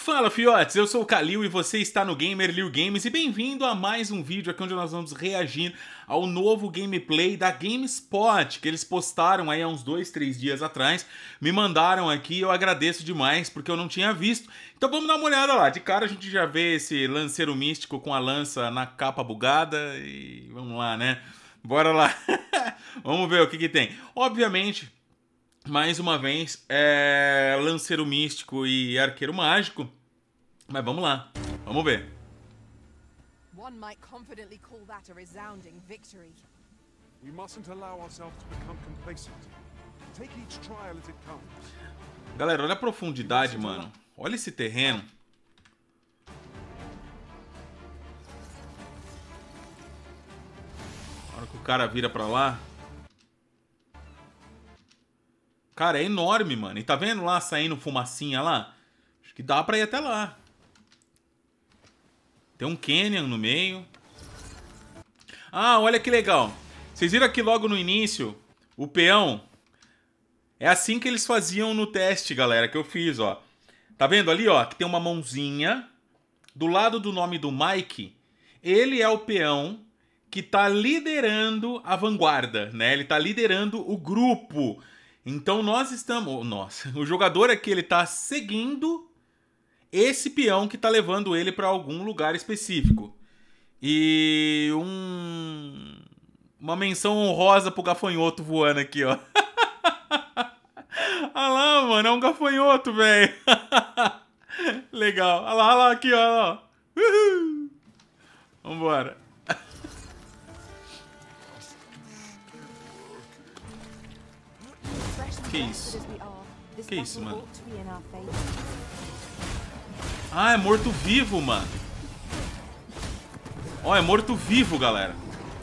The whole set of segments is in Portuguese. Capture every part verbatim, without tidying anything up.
Fala, fiotes, eu sou o Kalil e você está no Gamer Liu Games e bem-vindo a mais um vídeo aqui onde nós vamos reagir ao novo gameplay da GameSpot, que eles postaram aí há uns dois, três dias atrás, me mandaram aqui, eu agradeço demais porque eu não tinha visto, então vamos dar uma olhada lá. De cara a gente já vê esse lanceiro místico com a lança na capa bugada e vamos lá, né? Bora lá, vamos ver o que que tem. Obviamente, mais uma vez, é lanceiro místico e arqueiro mágico. Mas vamos lá, vamos ver. One might confidently call that a resounding victory. We mustn't allow ourselves to become complacent. Take each trial as it comes. Galera, olha a profundidade, mano. Olha esse terreno. A hora que o cara vira pra lá. Cara, é enorme, mano. E tá vendo lá saindo fumacinha lá? Acho que dá pra ir até lá. Tem um canyon no meio. Ah, olha que legal. Vocês viram aqui logo no início o peão? É assim que eles faziam no teste, galera, que eu fiz, ó. Tá vendo ali, ó, que tem uma mãozinha. Do lado do nome do Mike, ele é o peão que tá liderando a vanguarda, né? Ele tá liderando o grupo. Então nós estamos... Nossa, o jogador aqui, ele tá seguindo esse peão que tá levando ele para algum lugar específico. E um... uma menção honrosa pro gafanhoto voando aqui, ó. Olha lá, mano, é um gafanhoto, velho. Legal. Olha lá, olha lá, aqui, ó. Uhul. Vambora. Que isso? Que isso, mano? Ah, é morto-vivo, mano. Ó, é morto-vivo, galera.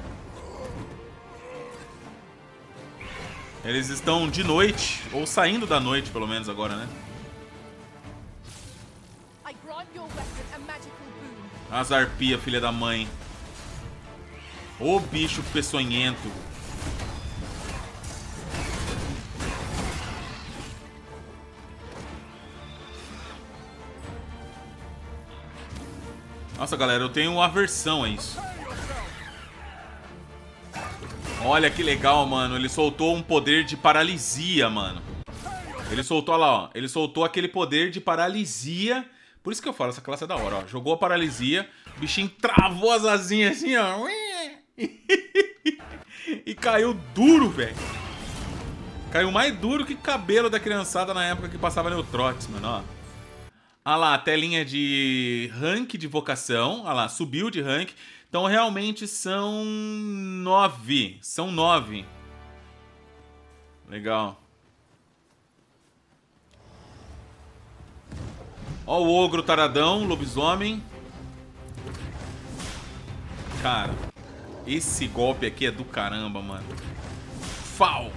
Eles estão de noite, ou saindo da noite, pelo menos agora, né? As arpia, filha da mãe. Ô bicho peçonhento. Nossa, galera, eu tenho aversão a isso. Olha que legal, mano. Ele soltou um poder de paralisia, mano. Ele soltou, olha lá, ó. Ele soltou aquele poder de paralisia. Por isso que eu falo, essa classe é da hora, ó. Jogou a paralisia, o bichinho travou as asinhas assim, ó. E caiu duro, velho. Caiu mais duro que cabelo da criançada na época que passava Neutrox, mano, ó. Olha lá, a telinha de rank de vocação. Olha lá, subiu de rank. Então realmente são nove. São nove. Legal. Ó o ogro taradão, lobisomem. Cara, esse golpe aqui é do caramba, mano. Fau!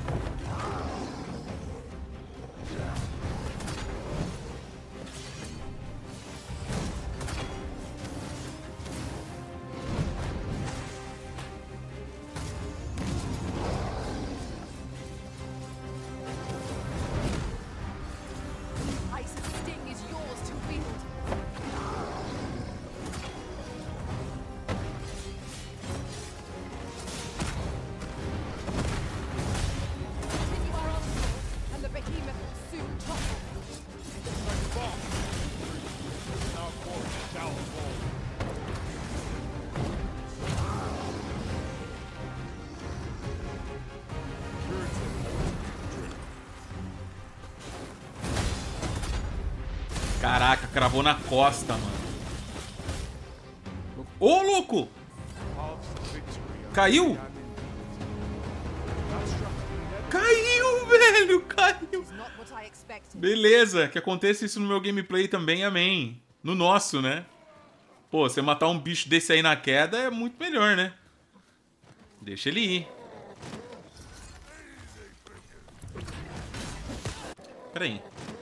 Caraca, cravou na costa, mano. Ô, louco! Caiu? Caiu, velho! Caiu! Beleza, que aconteça isso no meu gameplay também, amém. No nosso, né? Pô, você matar um bicho desse aí na queda é muito melhor, né? Deixa ele ir. Pera aí.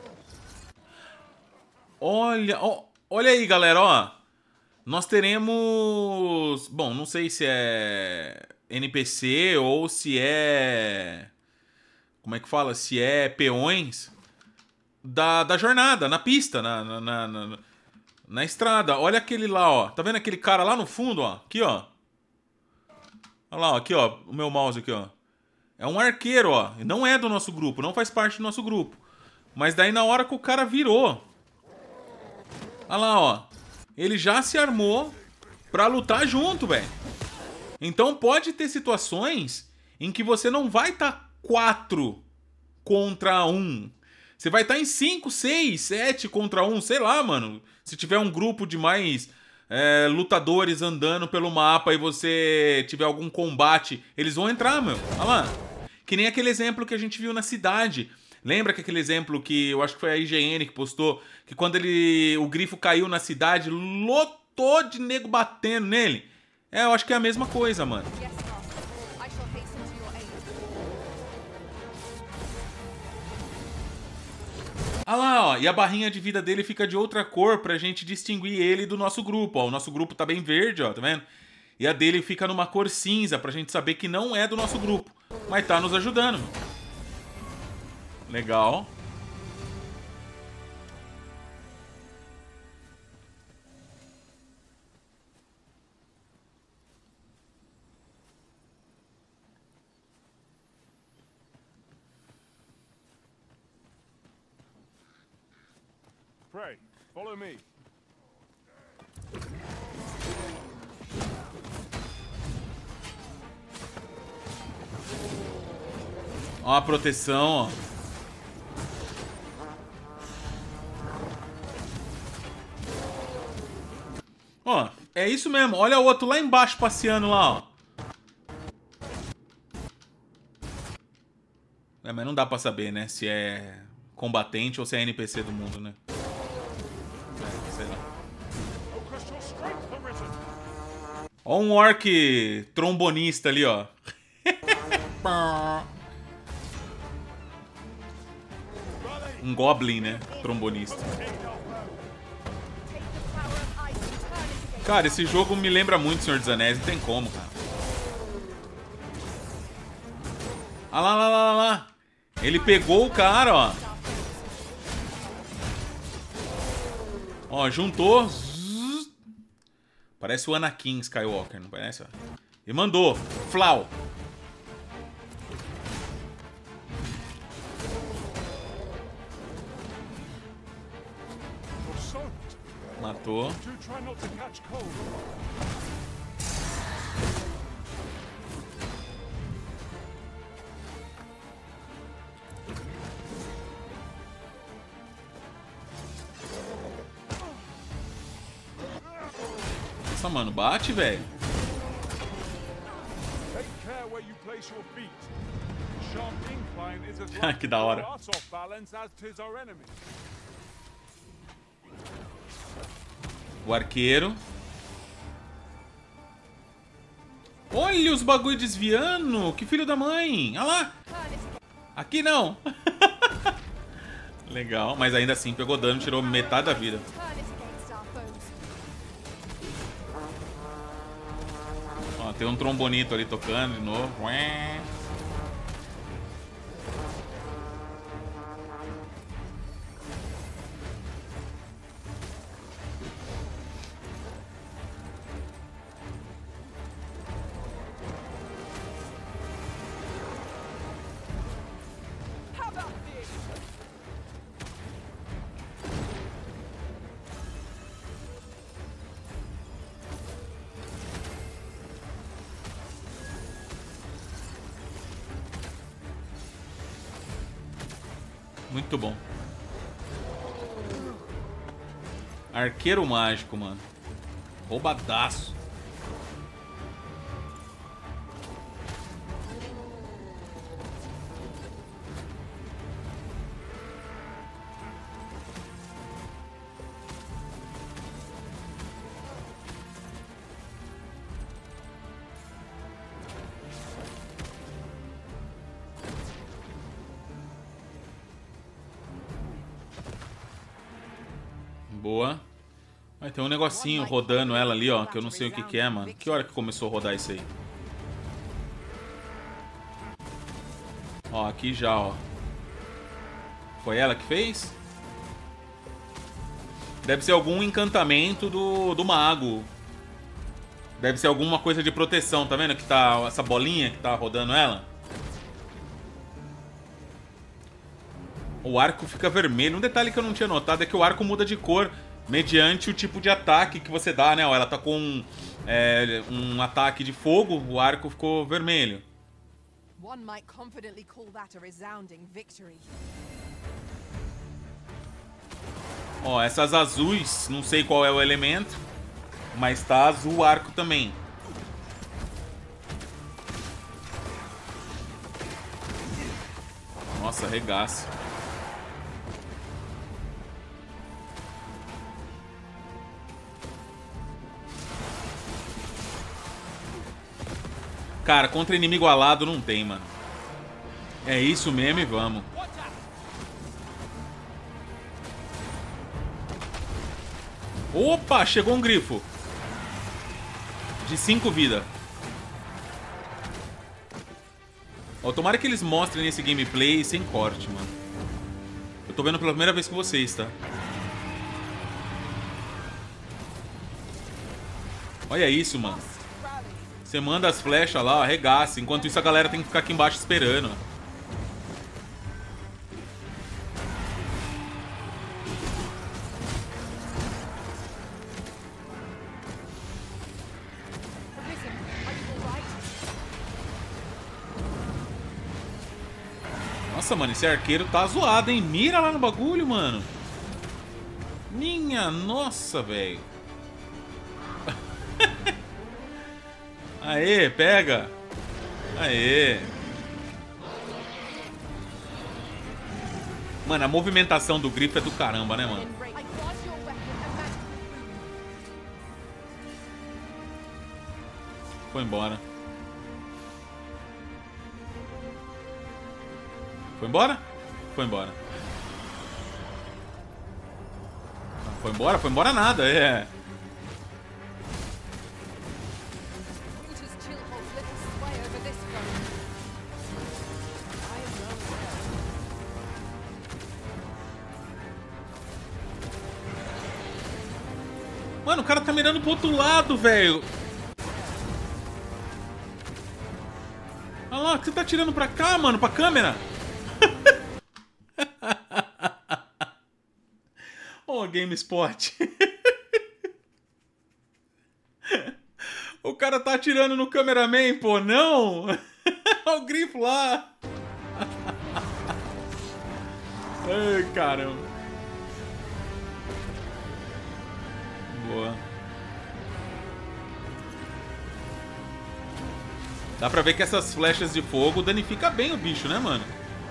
Olha, ó, olha aí, galera, ó. Nós teremos... Bom, não sei se é N P C ou se é... Como é que fala? Se é peões. da, da jornada, na pista, na, na, na, na, na estrada. Olha aquele lá, ó. Tá vendo aquele cara lá no fundo, ó? Aqui, ó. Olha lá, ó. Aqui, ó. O meu mouse aqui, ó. É um arqueiro, ó. Não é do nosso grupo, não faz parte do nosso grupo. Mas daí na hora que o cara virou... Olha lá, ó. Ele já se armou pra lutar junto, velho. Então pode ter situações em que você não vai estar tá quatro contra um. Você vai estar tá em cinco, seis, sete contra um, sei lá, mano. Se tiver um grupo de mais é, lutadores andando pelo mapa e você tiver algum combate, eles vão entrar, meu. Olha lá. Que nem aquele exemplo que a gente viu na cidade. Lembra que aquele exemplo que eu acho que foi a I G N que postou, que quando ele o grifo caiu na cidade, lotou de nego batendo nele? É, eu acho que é a mesma coisa, mano. Ah lá, ó, e a barrinha de vida dele fica de outra cor pra gente distinguir ele do nosso grupo, ó. O nosso grupo tá bem verde, ó, tá vendo? E a dele fica numa cor cinza pra gente saber que não é do nosso grupo, mas tá nos ajudando, mano. Legal. Pray, follow me. Ó a proteção, ó. Ó, é isso mesmo. Olha o outro lá embaixo passeando lá, ó. É, mas não dá pra saber, né? Se é combatente ou se é N P C do mundo, né? É, sei lá. Ó um orc trombonista ali, ó. Um goblin, né? Trombonista. Cara, esse jogo me lembra muito Senhor dos Anéis, não tem como, cara. Ah lá, lá, lá, lá. Ele pegou o cara, ó. Ó, juntou. Parece o Anakin Skywalker, não parece? E mandou. Flau. Matou. Nossa, mano, bate, velho. Que da hora. O arqueiro. Olha os bagulho desviando. Que filho da mãe. Olha lá. Aqui não. Legal, mas ainda assim pegou dano, tirou metade da vida. Ó, tem um trombonito ali tocando de novo. Muito bom. Arqueiro mágico, mano. Roubadaço. Boa. Vai ter um negocinho rodando ela ali, ó, que eu não sei o que que é, mano. Que hora que começou a rodar isso aí? Ó, aqui já, ó. Foi ela que fez? Deve ser algum encantamento do, do mago. Deve ser alguma coisa de proteção, tá vendo? Que tá essa bolinha que tá rodando ela. O arco fica vermelho. Um detalhe que eu não tinha notado é que o arco muda de cor mediante o tipo de ataque que você dá, né? Ela tá com é, um ataque de fogo, o arco ficou vermelho. One might confidently call that a resounding victory. Ó, essas azuis, não sei qual é o elemento, mas tá azul o arco também. Nossa, regaço. Cara, contra inimigo alado não tem, mano. É isso mesmo e vamos. Opa, chegou um grifo. De cinco vidas. Ó, tomara que eles mostrem nesse gameplay sem corte, mano. Eu tô vendo pela primeira vez com vocês, tá? Olha isso, mano. Você manda as flechas lá, ó, arregaça. Enquanto isso a galera tem que ficar aqui embaixo esperando. Nossa, mano, esse arqueiro tá zoado, hein? Mira lá no bagulho, mano. Minha nossa, velho. Aê, pega. Aê. Mano, a movimentação do grifo é do caramba, né, mano? Foi embora. Foi embora? Foi embora. Foi embora? Foi embora nada, é. Mano, o cara tá mirando pro outro lado, velho. Olha lá, que você tá tirando pra cá, mano, pra câmera. Ô, oh, GameSpot. O cara tá atirando no cameraman, pô, não. Olha o grifo lá. Ai, caramba. Boa. Dá pra ver que essas flechas de fogo danificam bem o bicho, né, mano?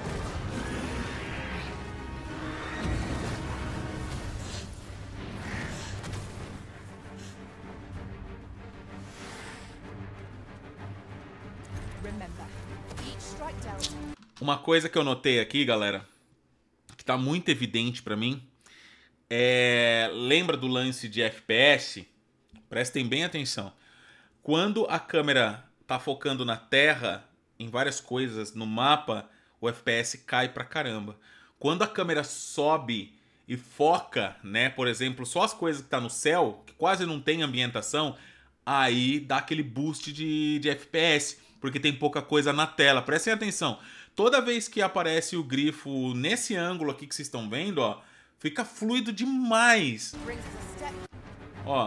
Uma coisa que eu notei aqui, galera, que tá muito evidente pra mim, é... lembra do lance de F P S? Prestem bem atenção. Quando a câmera tá focando na terra, em várias coisas no mapa, o F P S cai pra caramba. Quando a câmera sobe e foca, né, por exemplo, só as coisas que tá no céu, que quase não tem ambientação, aí dá aquele boost de, de F P S, porque tem pouca coisa na tela. Prestem atenção. Toda vez que aparece o grifo nesse ângulo aqui que vocês estão vendo, ó, fica fluido demais. Ó.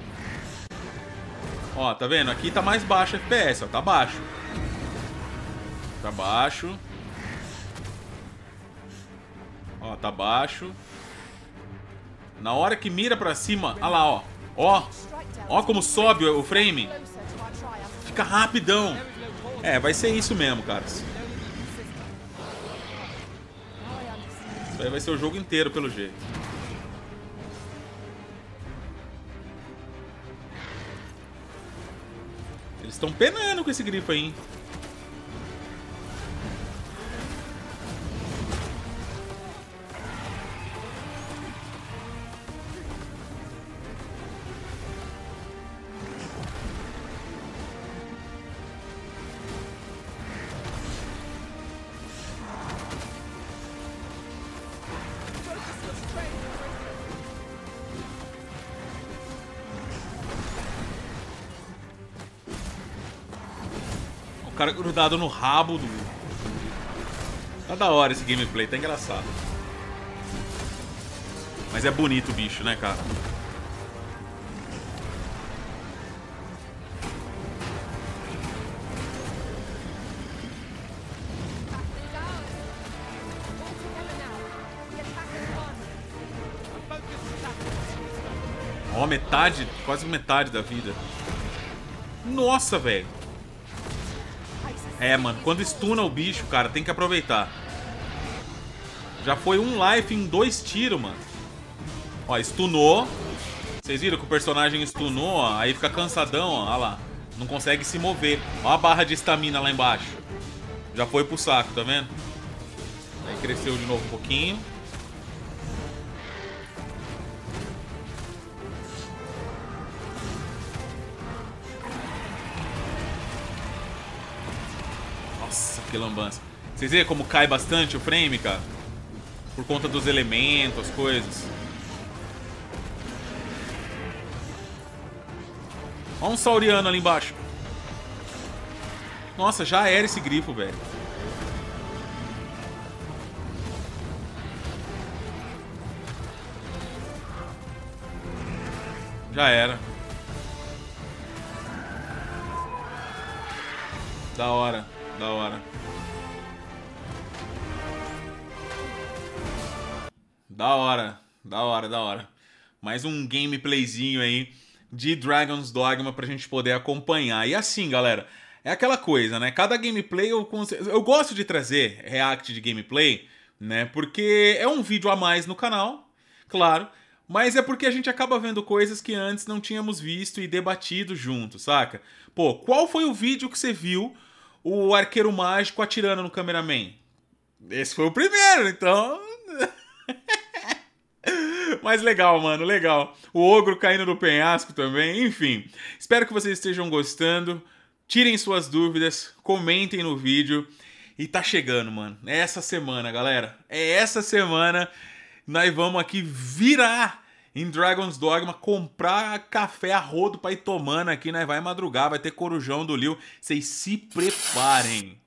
Ó, tá vendo? Aqui tá mais baixo o F P S, ó, tá baixo. Tá baixo. Ó, tá baixo. Na hora que mira pra cima, olha lá, ó. Ó. Ó como sobe o frame. Fica rapidão. É, vai ser isso mesmo, caras. Isso aí vai ser o jogo inteiro, pelo jeito. Eles estão penando com esse grifo aí, hein? cara grudado no rabo do... Tá da hora esse gameplay, tá engraçado. Mas é bonito o bicho, né, cara? Ó, metade, quase metade da vida. Nossa, velho. É, mano, quando stuna o bicho, cara, tem que aproveitar. Já foi um life em dois tiros, mano. Ó, stunou. Vocês viram que o personagem stunou, ó, aí fica cansadão, ó, olha lá. Não consegue se mover. Ó a barra de estamina lá embaixo. Já foi pro saco, tá vendo? Aí cresceu de novo um pouquinho. Nossa, que lambança. Vocês viram como cai bastante o frame, cara? Por conta dos elementos, as coisas. Olha um sauriano ali embaixo. Nossa, já era esse grifo, velho. Já era. Da hora, da hora. Da hora, da hora, da hora. Mais um gameplayzinho aí de Dragon's Dogma pra gente poder acompanhar. E assim, galera, é aquela coisa, né? Cada gameplay eu, eu gosto de trazer react de gameplay, né? Porque é um vídeo a mais no canal, claro. Mas é porque a gente acaba vendo coisas que antes não tínhamos visto e debatido junto, saca? Pô, qual foi o vídeo que você viu o arqueiro mágico atirando no cameraman? Esse foi o primeiro, então... Mas legal, mano, legal. O ogro caindo no penhasco também, enfim. Espero que vocês estejam gostando. Tirem suas dúvidas, comentem no vídeo. E tá chegando, mano. É essa semana, galera. É essa semana. Nós vamos aqui virar em Dragon's Dogma, comprar café a rodo pra ir tomando aqui. Nós vai madrugar, vai ter corujão do Liu. Vocês se preparem.